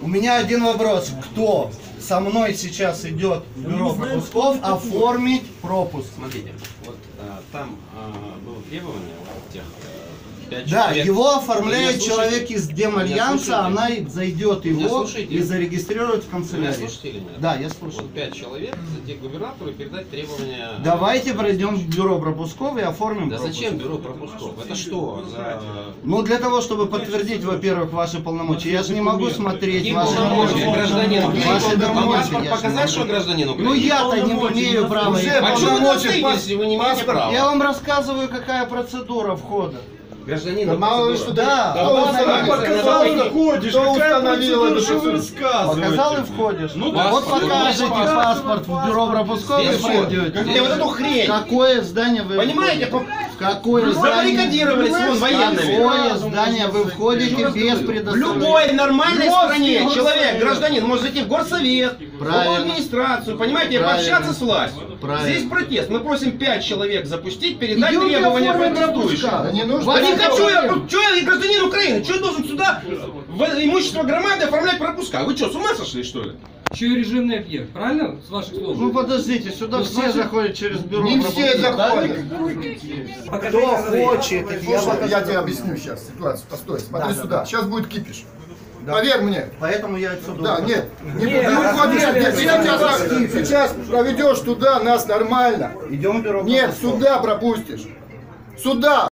У меня один вопрос. Кто со мной сейчас идет в бюро пропусков оформить пропуск? Смотрите, вот там было требование вот тех 5 Да, человек. его оформляет Меня человек слушаете? из Демальянса, Меня она зайдет Меня его слушаете? и зарегистрирует в Вы меня канцелярии. слушаете или нет? Да, я слушаю. Вот 5 человек, те губернатору передать требования. Давайте пройдем в бюро пропусков и оформим Да пропуск. зачем бюро пропусков? Это что за... Ну, для того, чтобы подтвердить, во-первых, ваши полномочия. Я же не могу смотреть Какие ваши полномочия полномочия. гражданина? Ваши полномочия. Паспорт я ж показать, не что могу. гражданин Ну, Украины? я-то не имею права. А что вы должны, если вы не имеете права? Я вам рассказываю, какая процедура входа. Гражданин, Да мало ли что, да. Показал, что ходишь, какая процедура, что вы рассказываете? Показал и входишь. Ну, вот паспорт. покажите Паспорт. паспорт в бюро пропусков и Здесь вот. пройдете. Где вот эту хрень? Какое здание вы Понимаете, в какое здание? забаррикадировались вон военными. Какое здание вы входите без В предоставления? любой нормальной стране человек, гражданин, может зайти в горсовет, в Правильно. администрацию, понимаете, и Правильно. пообщаться с властью. Правильно. Здесь протест. Мы просим 5 человек запустить, передать Идемте требования оформим протестующим. пропуска. Не нужно. Да не хочу я, оформим. что я гражданин Украины, что я должен сюда в имущество громады оформлять пропуска? Вы что, с ума сошли, что ли? Еще и режимный объект, правильно? С ваших слов? Ну подождите, сюда Ну, все значит, заходят через бюро Не пропусков. все заходят. Кто хочет, Слушай, я тебе объясню сейчас ситуацию. Постой, смотри Да, сюда. да. Сейчас будет кипиш. Да. Поверь мне. Поэтому я отсюда Да, ухожу. нет. Ты выходишь, сейчас проведешь туда нас нормально. Идем в бюро Нет, пропусков. сюда пропустишь. Сюда.